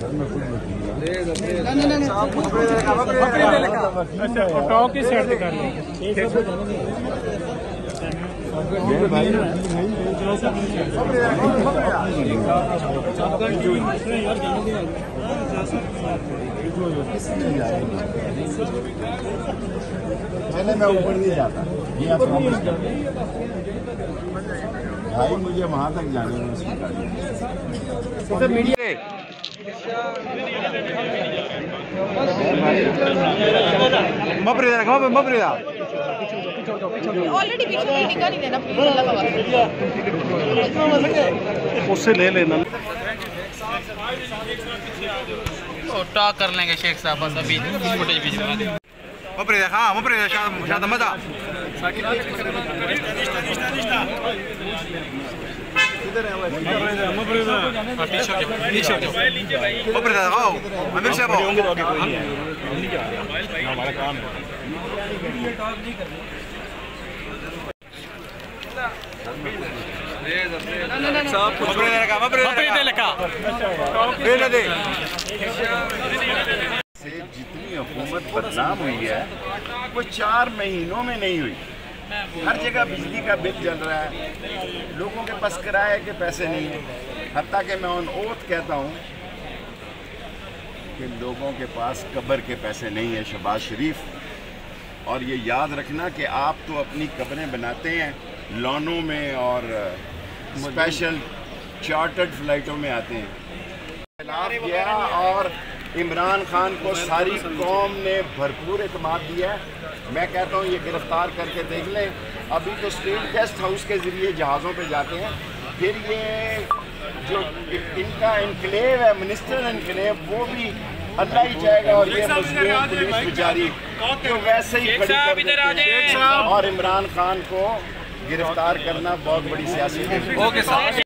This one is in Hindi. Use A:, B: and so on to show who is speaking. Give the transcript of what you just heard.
A: टॉक की साइड कर
B: पहले मैं ऊपर नहीं जाता भाई, मुझे वहां तक जाने में
C: ऑलरेडी पीछे टिका नहीं देना प्लीज, अल्लाह का वास्ता
A: उससे ले लेना।
D: टॉक कर लेंगे शेख साहब, बस अभी फुटेज भेज देना।
B: जितनी हुकूमत बदनाम हुई है वो 4 महीनों में नहीं हुई। हर जगह बिजली का बिल चल रहा है, लोगों के पास किराए के पैसे नहीं है। हत्ता कि मैं ऑन ओथ कहता हूँ कि लोगों के पास कब्र के पैसे नहीं है। शहबाज शरीफ, और ये याद रखना कि आप तो अपनी कब्रें बनाते हैं लॉनों में और स्पेशल चार्टर्ड फ्लाइटों में आते हैं। किया और इमरान खान को सारी कौम ने भरपूर एतमाद दिया है। मैं कहता हूँ ये गिरफ्तार करके देख लें। अभी तो स्टेट गेस्ट हाउस के ज़रिए जहाज़ों पे जाते हैं, फिर ये जो इनका इनक्लेव है, मिनिस्टर इनक्लेव, वो भी अल्लाह ही चाहेगा। और ये मजलूम पुलिस बेचारी तो वैसे ही खड़ी कर देती है। और इमरान खान को गिरफ्तार करना बहुत बड़ी सियासी